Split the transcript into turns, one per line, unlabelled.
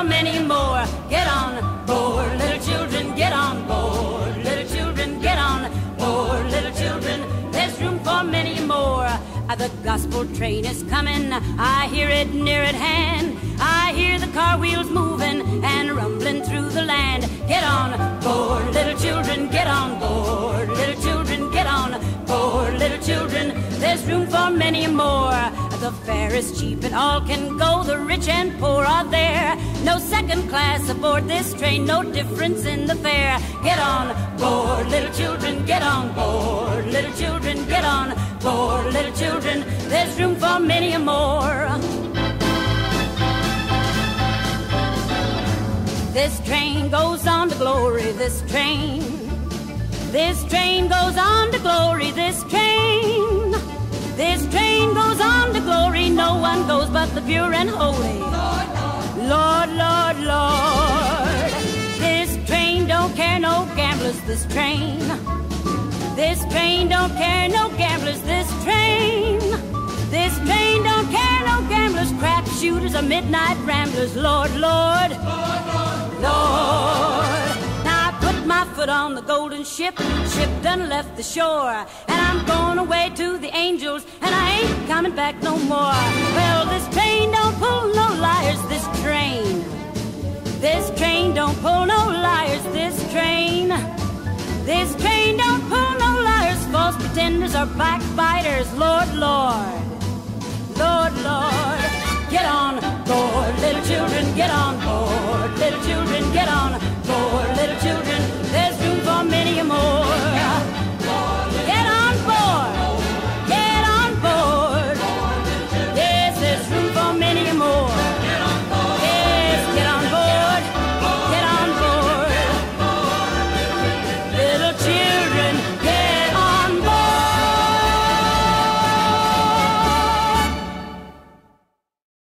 for many more. Get on board, little children, get on board. Little children, get on board, little children. There's room for many more. The gospel train is coming, I hear it near at hand. I hear the car wheels moving and rumbling through the land. Get on board, little children, get on board. Little children, get on board, little children. There's room for many more. The fare is cheap and all can go. The rich and poor are there. No second class aboard this train, no difference in the fare. Get on board, little children, get on board. Little children, get on board, little children. There's room for many more. This train goes on to glory, this train. This train goes on to glory, this train. This train goes on to glory, no one goes but the pure and holy. Lord, Lord, Lord. This train don't care no gamblers, this train. This train don't care no gamblers, this train. This train don't care no gamblers, crap shooters or midnight ramblers. Lord, Lord, Lord. Now I put my foot on the golden ship, ship done left the shore, and I'm going away to the angels, and I ain't coming back no more. Well, this train don't pull no liars, this train. This train don't pull no liars, this train. This train don't pull no liars, false pretenders or backbiters. Lord, Lord, Lord, Lord. Get on board, little children, get on board.